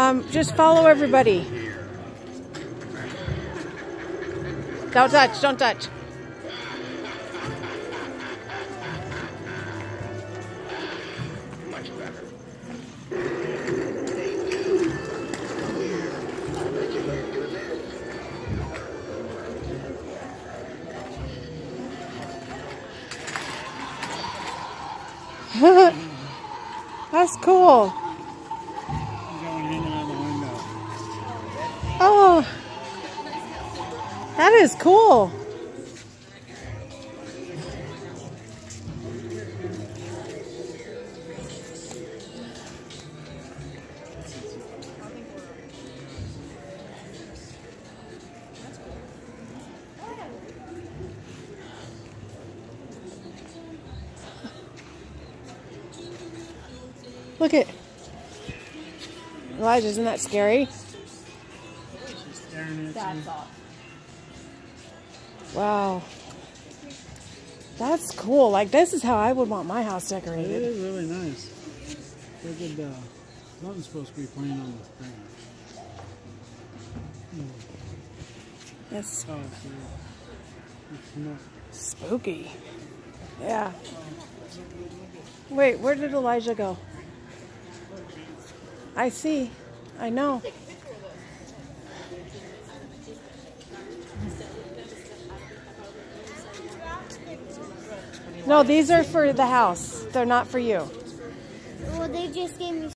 Just follow everybody. Don't touch, don't touch. That's cool. Oh, that is cool. Look at Elijah, isn't that scary? That's awesome. Wow. That's cool. Like, this is how I would want my house decorated. It is really nice. They could, nothing's supposed to be playing on the thing. It's Oh, it's not. spooky. Yeah. Wait, where did Elijah go? I see. I know. No, these are for the house. They're not for you. Well, they just gave me